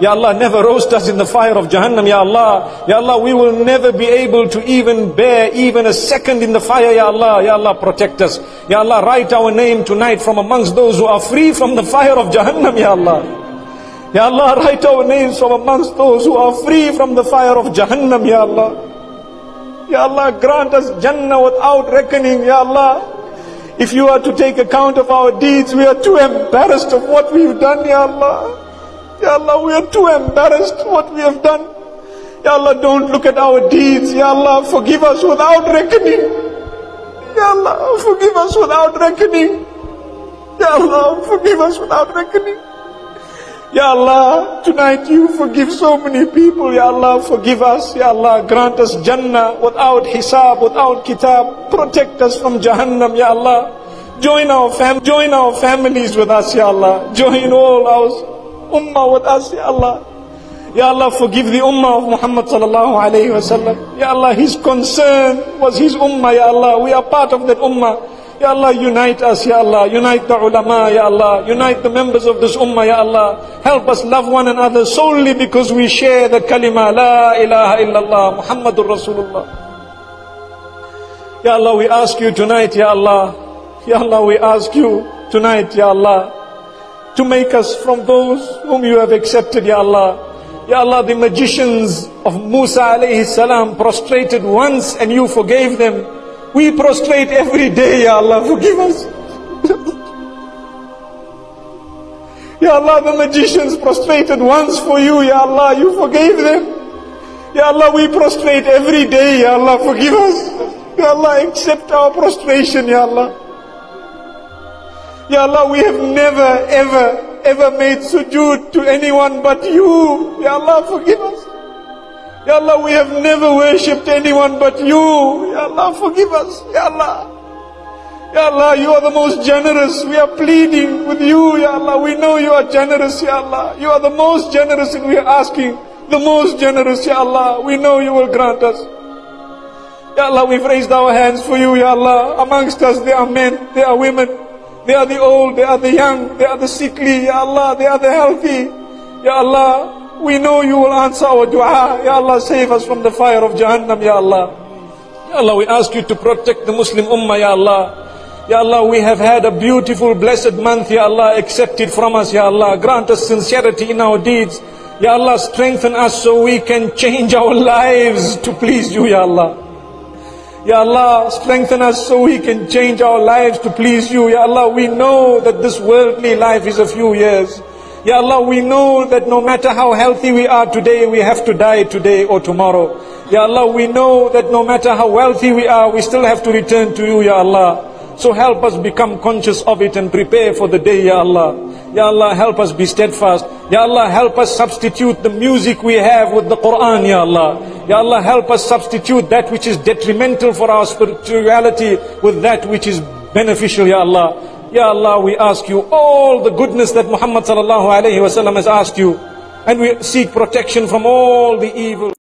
Ya Allah, never roast us in the fire of Jahannam, Ya Allah. Ya Allah, we will never be able to even bear even a second in the fire, Ya Allah. Ya Allah, protect us. Ya Allah, write our name tonight from amongst those who are free from the fire of Jahannam, Ya Allah. Ya Allah, write our names from amongst those who are free from the fire of Jahannam, Ya Allah. Ya Allah, grant us Jannah without reckoning, Ya Allah. If you are to take account of our deeds, we are too embarrassed of what we've done, Ya Allah. Ya Allah, we are too embarrassed what we have done. Ya Allah, don't look at our deeds. Ya Allah, forgive us without reckoning. Ya Allah, forgive us without reckoning. Ya Allah, forgive us without reckoning. Ya Allah, tonight you forgive so many people. Ya Allah, forgive us. Ya Allah, grant us Jannah without hisab, without kitab. Protect us from Jahannam, Ya Allah. Join our families with us, Ya Allah. Join all our ummah with us, Ya Allah. Ya Allah, forgive the ummah of Muhammad sallallahu alayhi wa sallam. Ya Allah, his concern was his ummah, Ya Allah. We are part of that ummah. Ya Allah, unite us, Ya Allah. Unite the ulama, Ya Allah. Unite the members of this ummah, Ya Allah. Help us love one another solely because we share the kalima, La ilaha illallah, Muhammadur Rasulullah. Ya Allah, we ask you tonight, Ya Allah. Ya Allah, we ask you tonight, Ya Allah, to make us from those whom you have accepted, Ya Allah. Ya Allah, the magicians of Musa alayhi salam prostrated once and you forgave them. We prostrate every day, Ya Allah, forgive us. Ya Allah, the magicians prostrated once for you, Ya Allah, you forgave them. Ya Allah, we prostrate every day, Ya Allah, forgive us. Ya Allah, accept our prostration, Ya Allah. Ya Allah, we have never, ever made sujood to anyone but you. Ya Allah, forgive us. Ya Allah, we have never worshipped anyone but you. Ya Allah, forgive us. Ya Allah. Ya Allah, you are the most generous. We are pleading with you, Ya Allah. We know you are generous, Ya Allah. You are the most generous and we are asking the most generous, Ya Allah. We know you will grant us. Ya Allah, we've raised our hands for you, Ya Allah. Amongst us there are men, there are women, they are the old, they are the young, they are the sickly, Ya Allah, they are the healthy. Ya Allah, we know you will answer our dua. Ya Allah, save us from the fire of Jahannam, Ya Allah. Ya Allah, we ask you to protect the Muslim ummah, Ya Allah. Ya Allah, we have had a beautiful, blessed month, Ya Allah. Accept it from us, Ya Allah. Grant us sincerity in our deeds. Ya Allah, strengthen us so we can change our lives to please you, Ya Allah. Ya Allah, strengthen us so we can change our lives to please you. Ya Allah, we know that this worldly life is a few years. Ya Allah, we know that no matter how healthy we are today, we have to die today or tomorrow. Ya Allah, we know that no matter how wealthy we are, we still have to return to you, Ya Allah. So help us become conscious of it and prepare for the day, Ya Allah. Ya Allah, help us be steadfast. Ya Allah, help us substitute the music we have with the Quran, Ya Allah. Ya Allah, help us substitute that which is detrimental for our spirituality with that which is beneficial, Ya Allah. Ya Allah, we ask you all the goodness that Muhammad sallallahu alayhi wa sallam has asked you, and we seek protection from all the evil.